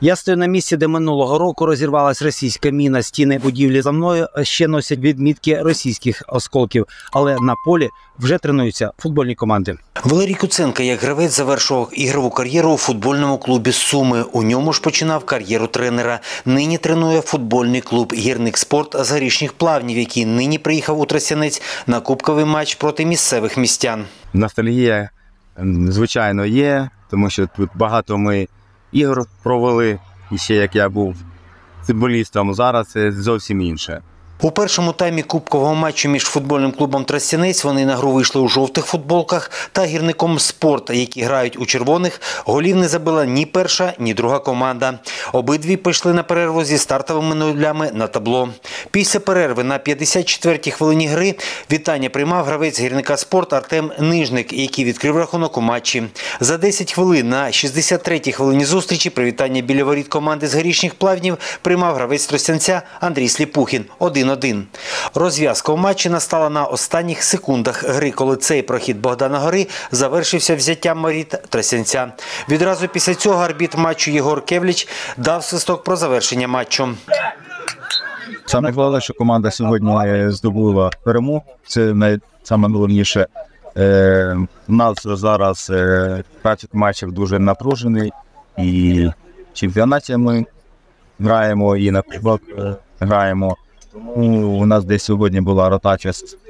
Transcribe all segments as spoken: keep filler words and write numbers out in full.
Я стою на місці, де минулого року розірвалась російська міна. Стіни будівлі за мною ще носять відмітки російських осколків. Але на полі вже тренуються футбольні команди. Валерій Куценко, як гравець, завершував ігрову кар'єру у футбольному клубі «Суми». У ньому ж починав кар'єру тренера. Нині тренує футбольний клуб «Гірник Спорт» з Горішніх Плавнів, який нині приїхав у Тростянець на кубковий матч проти місцевих містян. Ностальгія, звичайно, є, тому що тут багато ми ігор провели, і ще як я був футболістом, зараз це зовсім інше. У першому таймі кубкового матчу між футбольним клубом «Тростянець» вони на гру вийшли у жовтих футболках та «Гірником Спорт», які грають у червоних. Голів не забила ні перша, ні друга команда. Обидві пішли на перерву зі стартовими нулями на табло. Після перерви на п'ятдесят четвертій хвилині гри вітання приймав гравець «Гірника Спорт» Артем Нижник, який відкрив рахунок у матчі. За десять хвилин на шістдесят третій хвилині зустрічі привітання біля воріт команди з Горішніх Плавнів приймав гравець Тростянця Андрій Сліпухін один один. Розв'язка у матчі настала на останніх секундах гри, коли цей прохід Богдана Гори завершився взяттям воріт Тростянця. Відразу після цього арбітр матчу Єгор Кевліч дав свисток про завершення матчу. Саме головне, що команда сьогодні здобула перемогу. Це найголовніше. У нас зараз графік матчів дуже напружений. І в чемпіонаті ми граємо, і на кубок граємо. Тому у нас десь сьогодні була ротація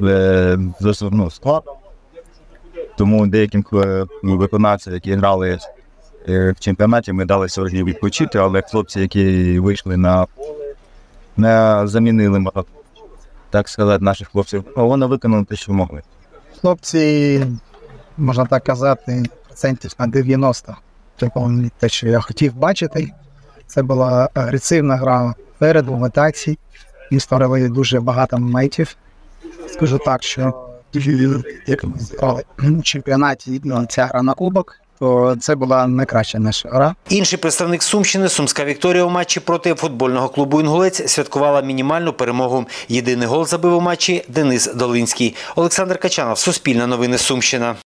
з ну, складом. Тому деяким виконавцям, які грали в чемпіонаті, ми дали сьогодні відпочити, але хлопці, які вийшли на поле, не замінили, так сказати, наших хлопців. Вони виконали те, що могли. Хлопці, можна так казати, процентів на дев'яносто. Виконали те, що я хотів бачити. Це була агресивна гра переду, в атаці. Ми створили дуже багато моментів. Скажу так, що як ми зіграли в чемпіонаті, ця гра на кубок, то це була найкраща наша гра. Інший представник Сумщини, Сумська Вікторія, у матчі проти футбольного клубу «Інгулець» святкувала мінімальну перемогу. Єдиний гол забив у матчі Денис Долинський. Олександр Качанов, Суспільне новини, Сумщина.